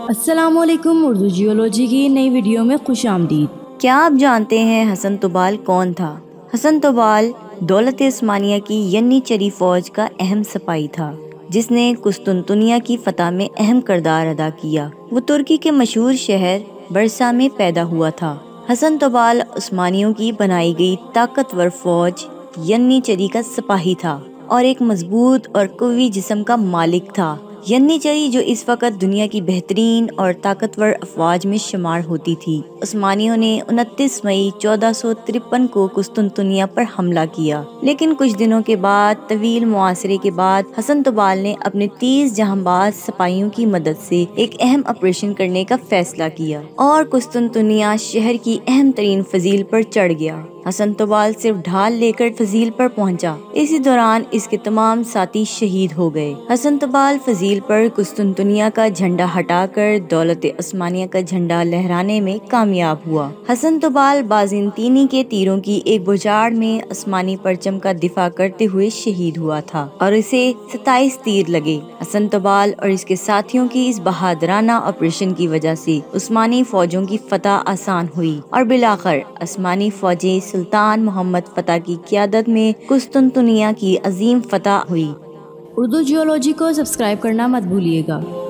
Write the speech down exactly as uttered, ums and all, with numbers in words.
السلام علیکم، اردو جیولوجی کی نئی ویڈیو میں خوش آمدید۔ کیا آپ جانتے ہیں حسن طبال کون تھا؟ حسن طبال دولت عثمانیہ کی ینیچری فوج کا اہم سپاہی تھا جس نے قسطنطنیہ کی فتح میں اہم کردار ادا کیا۔ وہ ترکی کے مشہور شہر برسا میں پیدا ہوا تھا۔ حسن طبال عثمانیوں کی بنائی گئی طاقتور فوج ینیچری کا سپاہی تھا اور ایک مضبوط اور قوی جسم کا مالک تھا۔ ینیچری جو اس وقت دنیا کی بہترین اور طاقتور افواج میں شمار ہوتی تھی، عثمانیوں نے انتیس مئی چودہ سو ترپن کو قسطنطنیہ پر حملہ کیا، لیکن کچھ دنوں کے بعد طویل محاصرے کے بعد حسن طبال نے اپنے تیز جہاں باز سپاہیوں کی مدد سے ایک اہم آپریشن کرنے کا فیصلہ کیا اور قسطنطنیہ شہر کی اہم ترین فضیل پر چڑھ گیا۔ حسن طبال صرف ڈھال لے کر فضیل پر پہنچا، اسی دوران اس کے تمام ساتھی شہید ہو گئے۔ حسن طبال فضیل پر قسطنطنیہ کا جھنڈا ہٹا کر دولت عثمانیہ کا جھنڈا لہرانے میں کامیاب ہوا۔ حسن طبال بازنطینی کے تیروں کی ایک بوچھاڑ میں عثمانی پرچم کا دفاع کرتے ہوئے شہید ہوا تھا اور اسے ستائیس تیر لگے۔ حسن طبال اور اس کے ساتھیوں کی اس بہادرانہ آپریشن کی وجہ سے عثمانی فوجوں کی فتح آسان ہوئی اور بالآخر عثمانی فوجیں سلطان محمد فتح کی قیادت میں قسطنطنیہ کی عظیم فتح ہوئی۔ اردو جیولوجی کو سبسکرائب کرنا مت بھولیے گا۔